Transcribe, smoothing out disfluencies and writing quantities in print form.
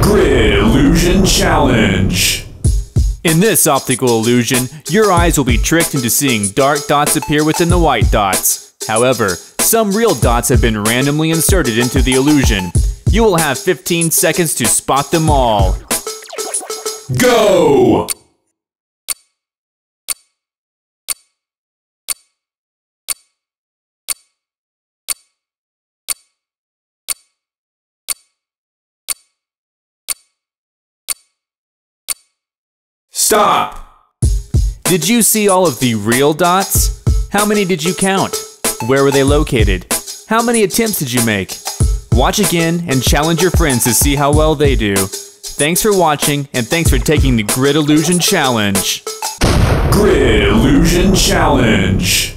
Grid Illusion Challenge. In this optical illusion, your eyes will be tricked into seeing dark dots appear within the white dots. However, some real dots have been randomly inserted into the illusion. You will have 15 seconds to spot them all. Go! Stop! Did you see all of the real dots? How many did you count? Where were they located? How many attempts did you make? Watch again and challenge your friends to see how well they do. Thanks for watching, and thanks for taking the Grid Illusion Challenge. Grid Illusion Challenge.